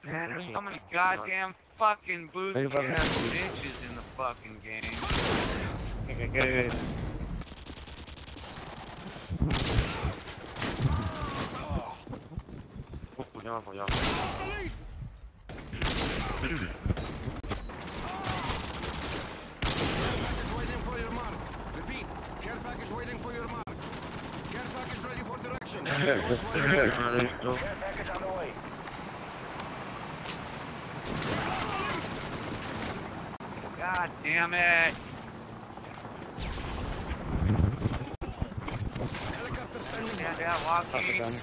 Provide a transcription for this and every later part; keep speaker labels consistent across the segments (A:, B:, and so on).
A: Man, there's so many goddamn fucking boozy ass bitches in the fucking game.
B: Okay. Vogliamo.
C: Waiting for your mark. Repeat. Care package waiting for your mark. Care package ready for direction.
D: Care package on the way.
A: God damn it!
C: Helicopter standing by.
A: Yeah, walking.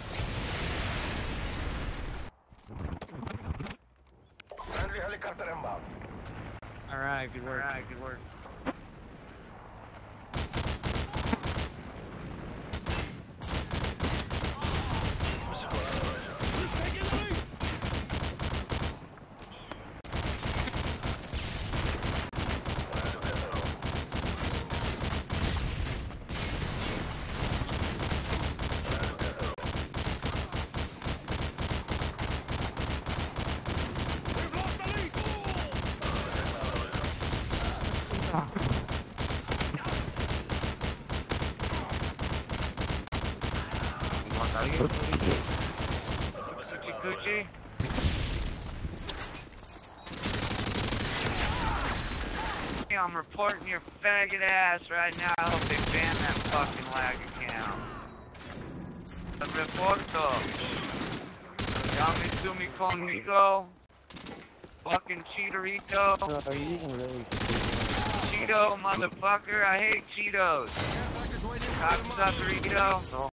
D: Friendly helicopter inbound.
A: Alright, good work. Coochie. I'm reporting your faggot ass right now. I hope they ban that fucking lag account. Reporto. Llame to me conmigo. Fucking Cheetorito. Cheeto, motherfucker. I hate Cheetos. Cocksuckerito.